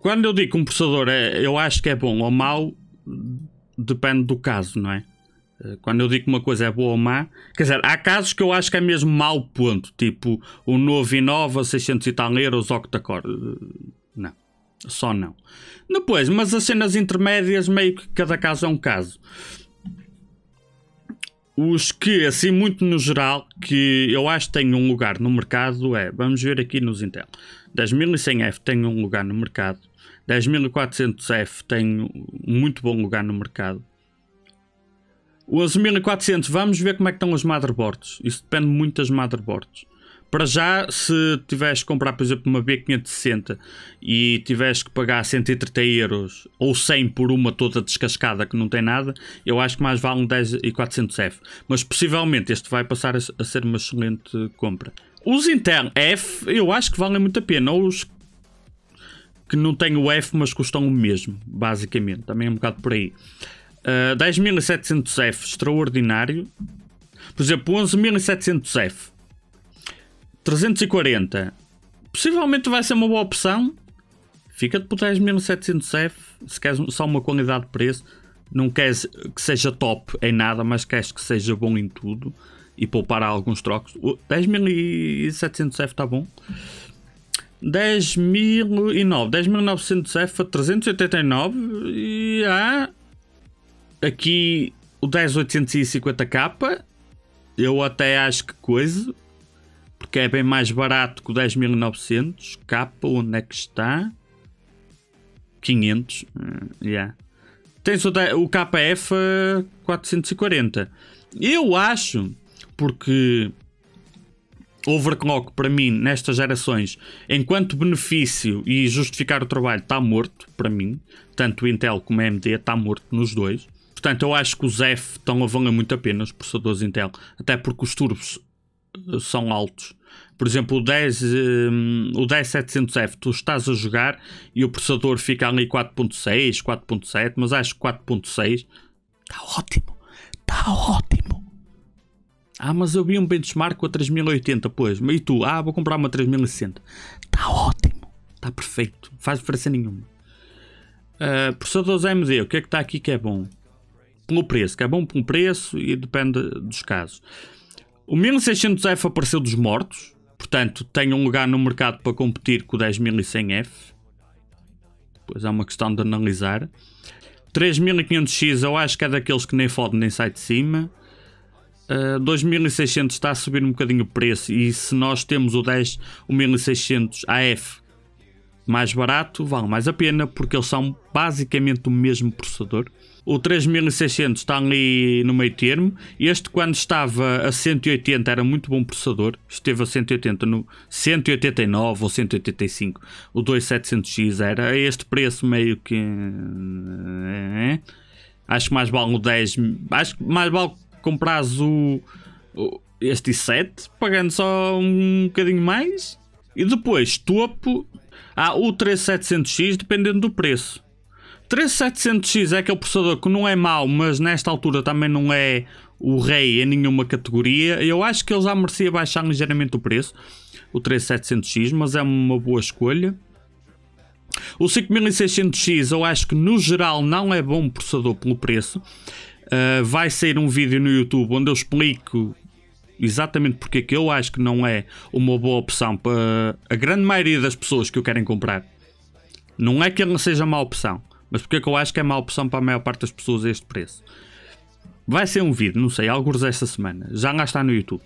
Quando eu digo que um processador eu acho que é bom ou mau, depende do caso, não é? Quando eu digo que uma coisa é boa ou má, quer dizer, há casos que eu acho que é mesmo mau, ponto. Tipo, o novo Innova, 600 e tal euros, octa-core. Não. Só não. Depois, mas as cenas intermédias, meio que cada caso é um caso. Os que, assim, muito no geral, que eu acho que têm um lugar no mercado vamos ver aqui nos Intel. 10100F tem um lugar no mercado. 10400F tem um muito bom lugar no mercado. O 11400, vamos ver como é que estão as motherboards. Isso depende muito das motherboards. Para já, se tiveres que comprar, por exemplo, uma B560 e tiveres que pagar 130 euros ou 100 por uma toda descascada que não tem nada, eu acho que mais vale um 10400F. Mas possivelmente este vai passar a ser uma excelente compra. Os Intel F, eu acho que valem muito a pena. Ou os que não têm o F, mas custam o mesmo, basicamente. Também é um bocado por aí. 10700F, extraordinário. Por exemplo, o 11700F. 340 possivelmente vai ser uma boa opção. Fica-te por 10.700F se queres só uma qualidade de preço. Não queres que seja top em nada, mas queres que seja bom em tudo e poupar alguns trocos. 10.700F está bom. 10.900F a 389 e há aqui o 10850K. Eu até acho que coisa, porque é bem mais barato que o 10.900. K, onde é que está? 500. Tens o KF 440. Eu acho, porque overclock para mim nestas gerações, enquanto benefício e justificar o trabalho, está morto para mim. Tanto o Intel como a AMD está morto nos dois. Portanto, eu acho que os F estão a valer muito a pena, os processadores Intel, até porque os turbos são altos. Por exemplo, o 10700F tu estás a jogar e o processador fica ali 4.6, 4.7, mas acho que 4.6 está ótimo. Está ótimo. Mas eu vi um benchmark com a 3080, pois. E tu? Vou comprar uma 3060. Está ótimo. Está perfeito. Não faz diferença nenhuma. Processadores AMD, o que é que está aqui que é bom? Pelo preço, que é bom pelo preço e depende dos casos. O 1600F apareceu dos mortos, portanto tem um lugar no mercado para competir com o 10100F. Depois é uma questão de analisar. 3500X eu acho que é daqueles que nem fode nem sai de cima. 2600 está a subir um bocadinho o preço, e se nós temos o 1600 AF mais barato, vale mais a pena, porque eles são basicamente o mesmo processador. O 3600 está ali no meio termo. Este, quando estava a 180, era muito bom processador. Esteve a 180 no 189 ou 185. O 2700X era a este preço meio que... Acho que mais vale o 10... Acho que mais vale comprares este i7, pagando só um bocadinho mais. E depois, topo... o 3700X, dependendo do preço. 3700X é aquele processador que não é mau, mas nesta altura também não é o rei em nenhuma categoria. Eu acho que ele já merecia baixar ligeiramente o preço, o 3700X, mas é uma boa escolha. O 5600X eu acho que no geral não é bom processador pelo preço. Vai sair um vídeo no YouTube onde eu explico exatamente porque é que eu acho que não é uma boa opção para a grande maioria das pessoas que o querem comprar. Não é que ele não seja má opção, mas porque é que eu acho que é má opção para a maior parte das pessoas a este preço. Vai ser um vídeo, não sei, alguns esta semana. Já lá está no YouTube.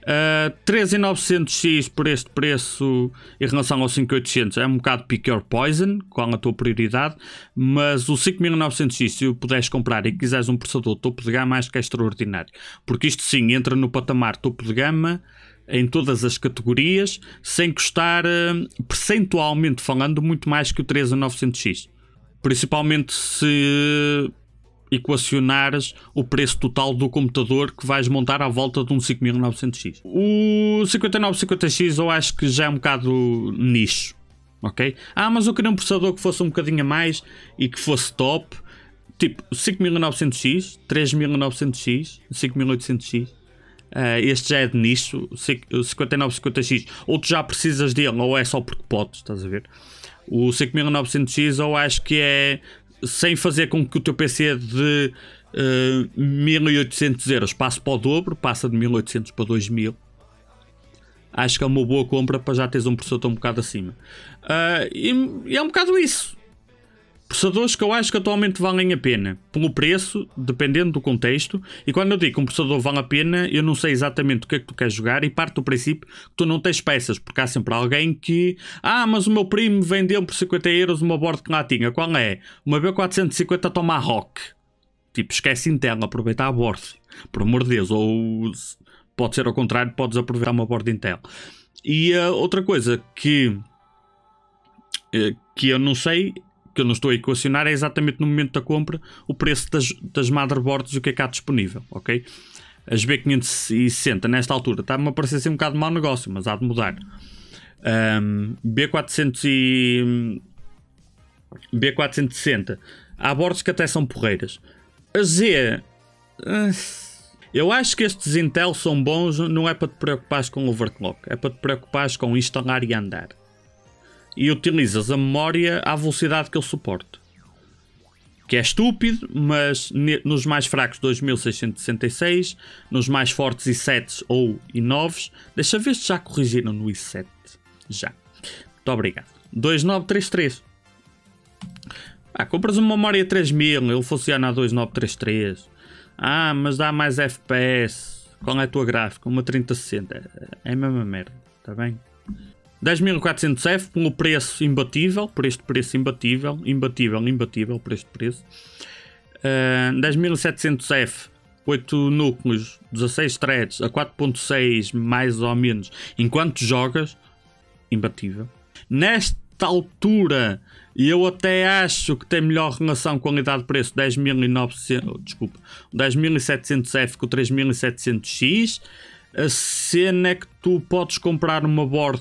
3900X por este preço em relação ao 5800 é um bocado pick your poison, qual a tua prioridade, mas o 5900X, se o puderes comprar e quiseres um processador topo de gama, acho que é extraordinário, porque isto sim entra no patamar topo de gama em todas as categorias, sem custar percentualmente falando muito mais que o 3900X, principalmente se equacionares o preço total do computador que vais montar à volta de um 5900X. O 5950X eu acho que já é um bocado nicho, ok? Mas eu queria um processador que fosse um bocadinho a mais e que fosse top, tipo 5900X, 3900X, 5800X. Este já é de nicho. O 5950X ou tu já precisas dele ou é só porque podes, estás a ver? O 5900X eu acho que é, sem fazer com que o teu PC de 1800 euros passe para o dobro, passa de 1800 para 2000. Acho que é uma boa compra para já teres um processador um bocado acima. E é um bocado isso. Processadores que eu acho que atualmente valem a pena pelo preço, dependendo do contexto. E quando eu digo que um processador vale a pena, eu não sei exatamente o que é que tu queres jogar e parte do princípio que tu não tens peças, porque há sempre alguém que mas o meu primo vendeu por 50 euros uma board que lá tinha. Qual é? Uma B450 Tomahawk. Tipo, esquece Intel, aproveita a board, por amor de Deus. Ou pode ser ao contrário, podes aproveitar uma board Intel. E outra coisa que eu não sei, que eu não estou a equacionar, é exatamente no momento da compra o preço das motherboards e o que é que há disponível, ok? As B560 nesta altura está-me a parecer assim um bocado de mau negócio, mas há de mudar. B460 há boards que até são porreiras. A Z, eu acho que estes Intel são bons, não é para te preocupares com overclock, é para te preocupares com instalar e andar. E utilizas a memória à velocidade que ele suporta. Que é estúpido, mas nos mais fracos 2666, nos mais fortes i7s ou i9s, deixa ver se já corrigiram no i7. Já. Muito obrigado. 2933. Compras uma memória 3000, ele funciona a 2933. Mas dá mais FPS. Qual é a tua gráfica? Uma 3060. É a mesma merda, está bem? 10.400F pelo preço imbatível, por este preço imbatível por este preço. 10.700F, 8 núcleos, 16 threads, a 4.6 mais ou menos, enquanto jogas, imbatível. Nesta altura, eu até acho que tem melhor relação qualidade-preço 10.700F com 3.700X. A cena é que tu podes comprar uma board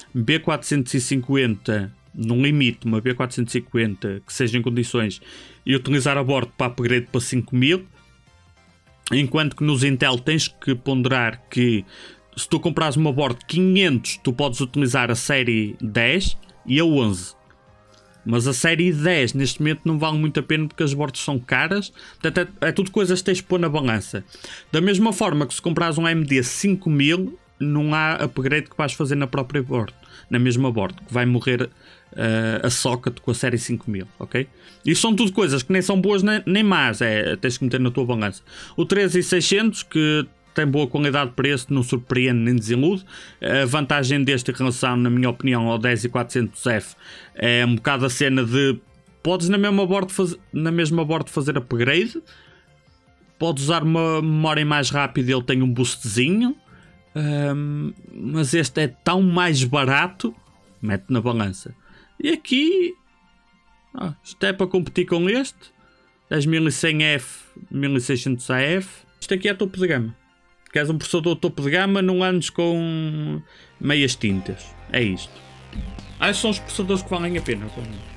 B450 no limite, uma B450 que seja em condições, e utilizar a board para upgrade para 5000, enquanto que nos Intel tens que ponderar que se tu comprares uma board 500 tu podes utilizar a série 10 e a 11, mas a série 10 neste momento não vale muito a pena porque as boards são caras. Portanto, é tudo coisas que tens de pôr na balança. Da mesma forma que se comprares um AMD 5000 não há upgrade que vais fazer na própria board, na mesma board, que vai morrer a socket com a série 5000, ok? E são tudo coisas que nem são boas nem más, tens que meter na tua balança. O 3600, que tem boa qualidade de preço, não surpreende nem desilude. A vantagem deste em relação, na minha opinião, ao 10400F é um bocado a cena de podes na mesma board fazer upgrade, podes usar uma memória mais rápida e ele tem um boostzinho. Mas este é tão mais barato, mete na balança. E aqui isto é para competir com este 10.100F, 1600AF. Isto aqui é topo de gama. Queres um processador topo de gama, não andes com meias tintas. É isto. São os processadores que valem a pena.